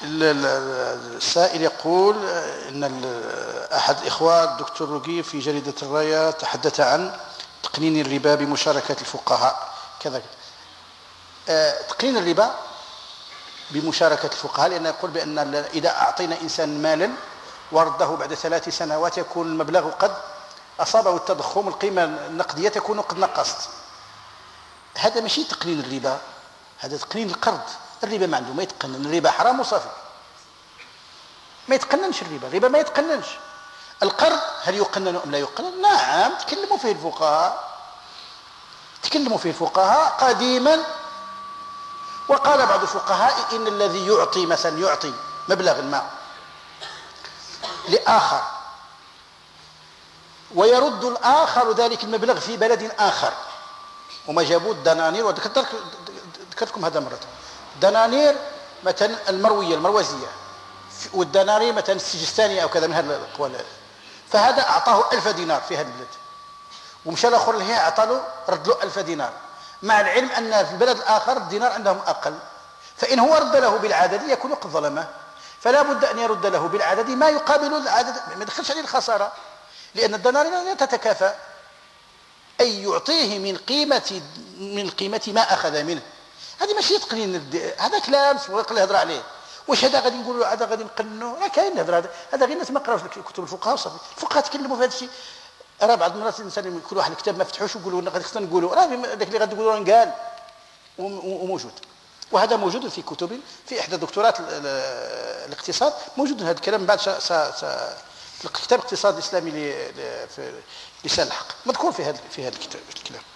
السائل يقول ان احد الاخوه الدكتور رقي في جريده الرايه تحدث عن تقنين الربا بمشاركه الفقهاء كذا. تقنين الربا بمشاركه الفقهاء، لأنه يقول بان اذا اعطينا انسان مالا ورده بعد 3 سنوات يكون المبلغ قد اصابه التضخم، القيمه النقديه تكون قد نقصت. هذا ماشي تقنين الربا، هذا تقنين القرض. الربا ما عنده ما يتقنن، الربا حرام وصافي، ما يتقننش الربا ما يتقننش. القرض هل يقنن ام لا يقنن؟ نعم، تكلموا فيه الفقهاء قديما. وقال بعض الفقهاء ان الذي يعطي مثلا يعطي مبلغ ما لآخر ويرد الآخر ذلك المبلغ في بلد آخر، وما جابوا الدنانير، وذكرت لكم هذا مرة، دنانير مثلا المروزية، والدنانير مثلا السجستانية أو كذا من هذه الأقوال. فهذا أعطاه 1000 دينار في هذا البلد، ومشى الآخر له أعطى له رد له 1000 دينار، مع العلم أن في البلد الآخر الدينار عندهم أقل. فإن هو رد له بالعدد يكون قد ظلمه، فلا بد أن يرد له بالعدد ما يقابل العدد، ما يدخلش عليه الخسارة، لأن الدنانير لا تتكافى، أي يعطيه من قيمة ما أخذ منه. هذه ماشي تقنين، هذا كلام ويقول يهضر عليه. واش هذا غادي نقولوا هذا غادي نقننوا؟ راه كاين الهضره، هذا غير الناس ما قراوش كتب الفقهاء وصافي. الفقهاء تكلموا في هذا الشيء. راه بعض المرات الانسان يكون واحد الكتاب ما فتحوش ويقولوا غادي خصنا نقولوا، راه داك اللي غادي تقولوا قال وموجود. وهذا موجود في كتب، في احدى دكتورات الاقتصاد موجود هذا الكلام. بعد في كتاب الاقتصاد الاسلامي لسان الحق مذكور في هذا الكتاب.